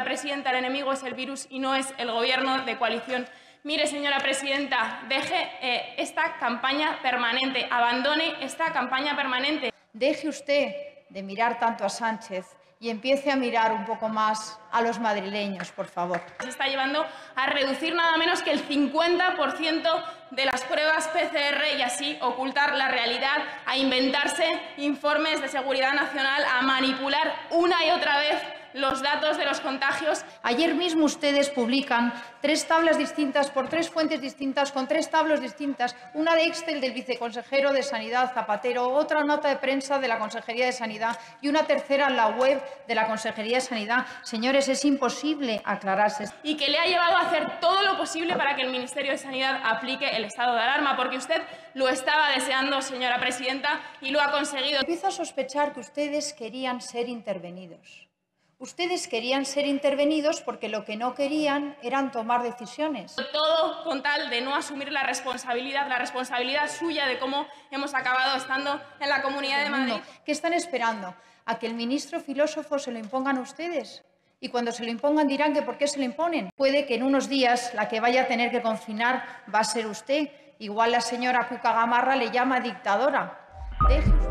señora presidenta, el enemigo es el virus y no es el gobierno de coalición. Mire, señora presidenta, deje esta campaña permanente, abandone esta campaña permanente. Deje usted de mirar tanto a Sánchez y empiece a mirar un poco más a los madrileños, por favor. Se está llevando a reducir nada menos que el 50% de las pruebas PCR y así ocultar la realidad, a inventarse informes de seguridad nacional, a manipular una y otra vez los datos de los contagios. Ayer mismo ustedes publican 3 tablas distintas por 3 fuentes distintas, con 3 tablas distintas, una de Excel del viceconsejero de Sanidad, Zapatero, otra nota de prensa de la Consejería de Sanidad y una tercera en la web de la Consejería de Sanidad. Señores, es imposible aclararse. Y que le ha llevado a hacer todo lo posible para que el Ministerio de Sanidad aplique el estado de alarma, porque usted lo estaba deseando, señora presidenta, y lo ha conseguido. Empiezo a sospechar que ustedes querían ser intervenidos. Ustedes querían ser intervenidos porque lo que no querían eran tomar decisiones. Todo con tal de no asumir la responsabilidad suya de cómo hemos acabado estando en la Comunidad de Madrid. ¿Qué están esperando? ¿A que el ministro filósofo se lo impongan a ustedes? Y cuando se lo impongan dirán que por qué se lo imponen. Puede que en unos días la que vaya a tener que confinar va a ser usted. Igual la señora Cuca Gamarra le llama dictadora. Deje